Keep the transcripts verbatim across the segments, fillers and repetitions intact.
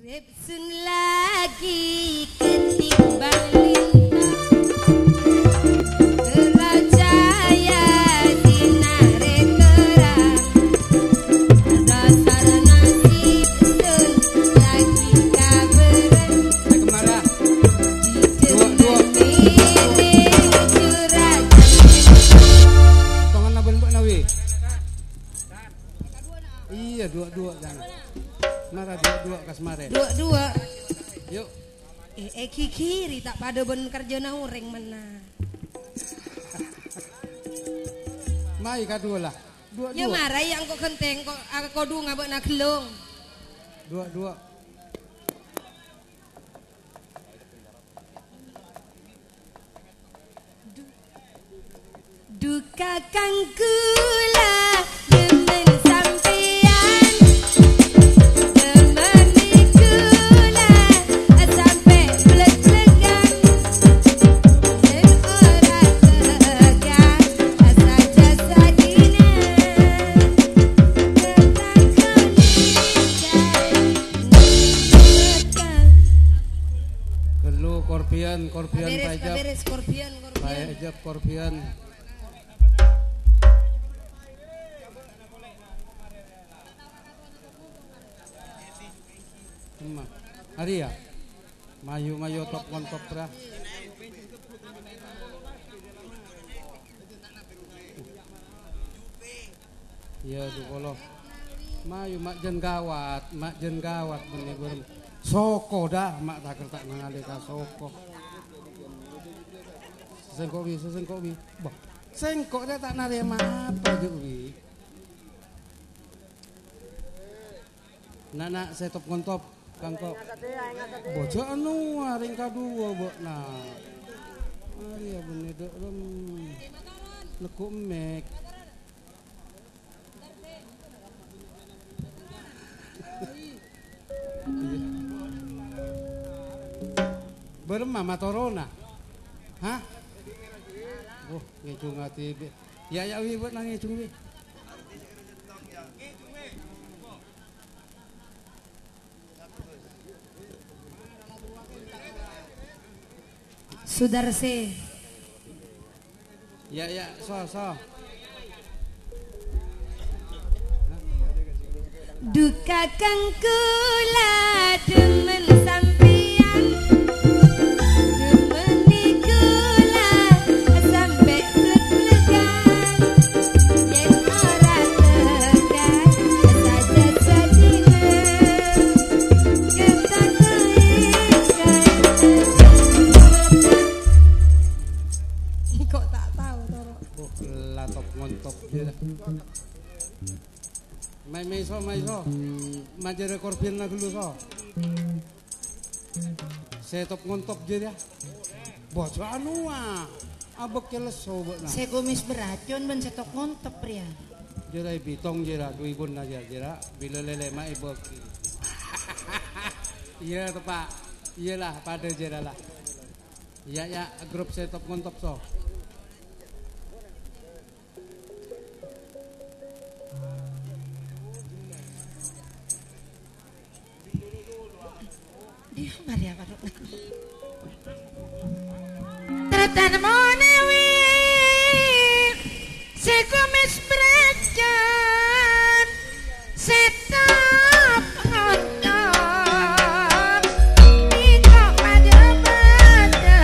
Repsun lagi ketimbang lintang Rajaya dinare terang Dasar nasib sun lagi kaberan Kemarah Dua dua Tongan na benbuk nawi Iya dua dua jangan Marah dua dua kasmare Dua-dua Yuk Eh, eh kiri tak pada ben kerja na ureng mana Mai kadua lah Dua Ya dua marah yang kok kenteng kok kok du ngabek na gelung Dua dua Duka kang kula demen sampean demen kula sampai beleg-belegan dan ora tegang saja sadina Gelu korpian korpian beres pajab beres skorpion skorpion Pajab korpian Emang Hari ya Mayu mayu top kontop pra Iya tuh kalau Mayu mak jen gawat Mak jen gawat benih burem Soko dah mak tak kertak mengalika soko Sesengkok wi sesengkok wi Bah sengkok dia tak narema apa gitu wi Nak-nak saya top kontop Kangkok bojo anu ring kadua bok nah ari ya bener dek rem lekuk mek berem mama torona hah oh ngicung ati ya ya wi buat nang ngicung wi Sudarse ya ya so so duka kang kula demen sampean demen kula sampai beleg-belegan yen ora tegan saja sadina kita kok tak tahu toro oh latop ngontop dia Mai mai so mai so majere korpian na dulu so setop ngontop je dia bojo anu ah abek leso bok na Saya kumis beracun ben setok ngontop pria. jera bitong jera dua ibun aja jera bila lele ma ibok iya tuh pak iyalah pada jera lah iya ya grup setop ngontop so Dia Maria kadok. Tatan monewi saya kumis beracun setop ngontop iko pada pada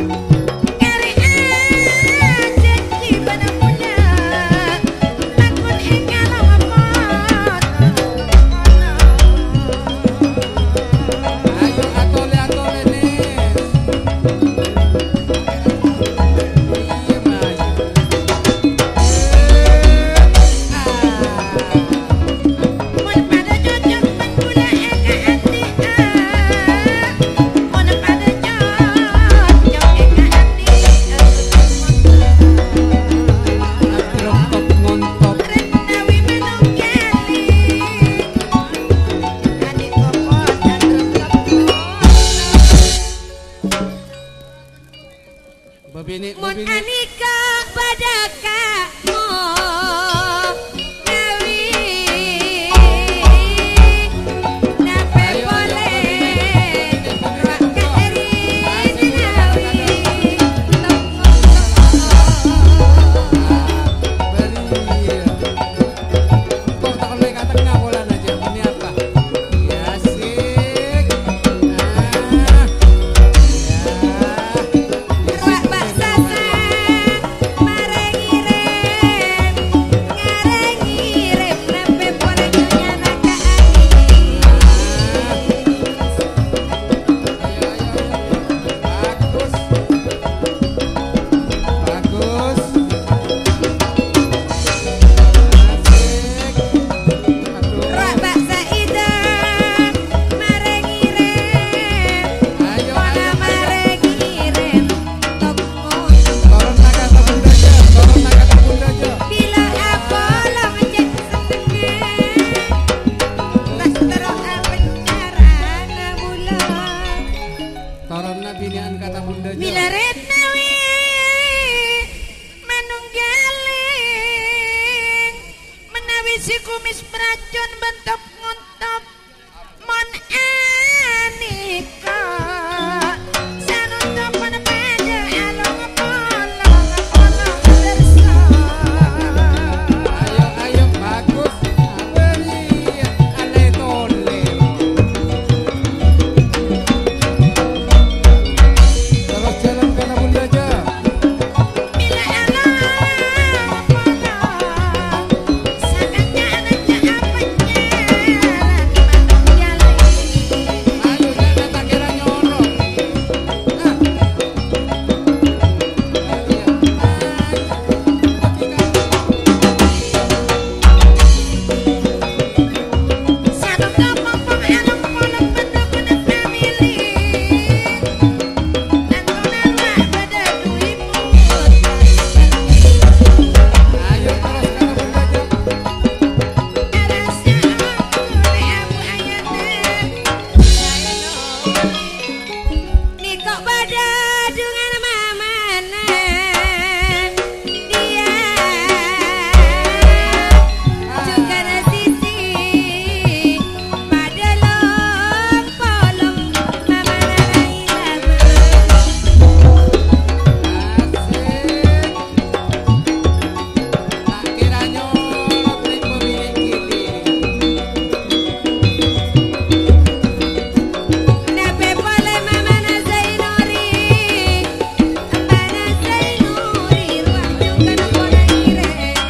Aku bini Mun bini anika badaka mo nawi nape boleh rakari nawi beri kok tak boleh kata tengah bola aja ini apa ya asik nah Rak baksasan mareng-irem ngareng-irem nape boleh nyana ka angin bagus bagus asik aduh Rak baksa idang mareng-irem ayo Wala ayo mareng-irem tokon turun naga bunda aja turun naga bunda aja Bila apa lo ngecek setengah Tak terok penjara na bulan turun na binian kata bunda aja Bila retnawi manunggaling Menawi si kumis beracun bentop ngontop Mon anika Sanuntopan pada along polong polong bersa ayo ayo bagus beri ale tole terus jalan kata bunda aja Bila along polong Sakatnya anaknya apanya Lagi manunggaling ayo jangan tak kira nyorok nah Satu kampung along polong pendukun family Antonan wak pada dui putih ayo terus kata bunda aja Arasnya aku ni abu ayatnya Ni kok pada dengan mamanan Dia juga nasisi Pada long polong mamanan ilama asik tak kira nyorok ring pemilik gini Nape boleh mamana Zainuri Ambana Zainuri Ruang juga nakona ire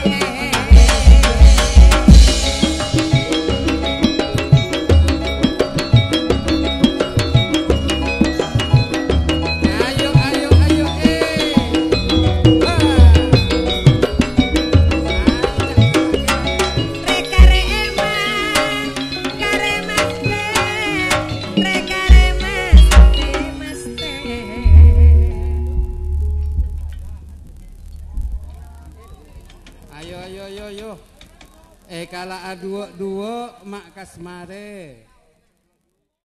ayo ayo ayo eh Reka reeman Karemas teh Reka remas teh mas teh ayo ayo ayo ayo eh kala a dua dua mak kasmare